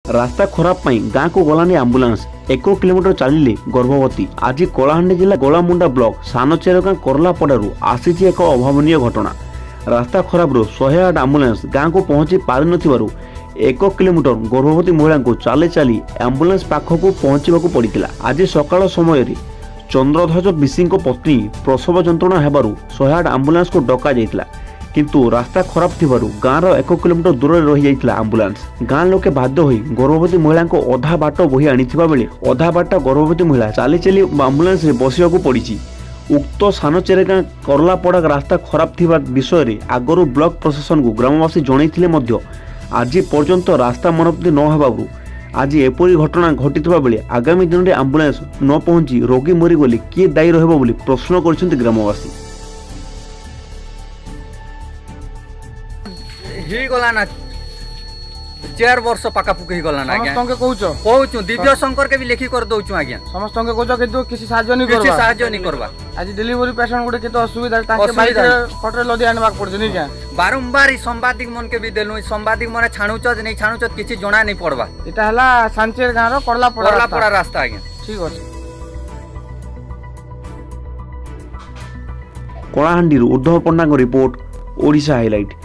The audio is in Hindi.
रास्ता खराब गाँ को गलानी आंबुलांस 1 किलोमीटर चलिले गर्भवती। आज कलाहांडी जिला गोलामुंडा ब्लॉक सानचेरगाँ करलापड़ारू आसी एक अभावन घटना। रास्ता खराब 108 आंबुलांस गाँ को पहुंची पारि नथिबारु 1 किलोमीटर गर्भवती महिला को चली चली आंबुलांस पाखक पहुंचवाक पड़ता। आज सकाळ समय चंद्रध्वज बिशी पत्नी प्रसव जंत्रणा हेबारु 108 आंबुलांस को डका जाइतिला, किंतु रास्ता खराब थिबारु गाँर 1 किलोमीटर दूर रही जाइतिला आंबुलांस। गाँ लोके बाध्य होई गर्भवती महिला को अधा बाट बोही आनिथिबा बेले अधा बाट गर्भवती महिला चली चली आंबुलांस रे बसिबाकू पड़िछि। उक्त सानचेरगाँ करलापड़ा रास्ता खराब थिबा विषय रे आगरू ब्लॉक प्रशासन को ग्रामवासी जनैथिले मध्य आज पर्यंत रास्ता मरम्मती न हेबारु आज एपरी घटना घटिथिबा बेले आगामी दिन में आंबुलांस न पहुंची रोगी मरीगले किए दायी रहिबो बोली प्रश्न करछन्ति ग्रामवासी। ही गला ना 4 वर्ष पाखापुखी गला ना आज्ञा समस्त के कहूछु दिव्य शंकर के भी लेखी कर दउछु आज्ञा समस्त के कहूछ किंतु किसी साहाय्य नहीं करबा किसी साहाय्य नहीं करबा। आज डिलीवरी पेशेंट गुडे केतो असुविधा ताके बाइक खटरे लदी आनबाक पड़छ नहीं क्या बारंबार ही संवादिक मन के भी देलु संवादिक मन छाणुच नहीं छाणुच किछि जणा नहीं पड़बा। एटा हला सांचेर गाँ रो करलापड़ा रास्ता आज्ञा ठीक अछि। कलाहांडी ऊर्ध्व पंडांग रिपोर्ट ओडिशा हाइलाइट।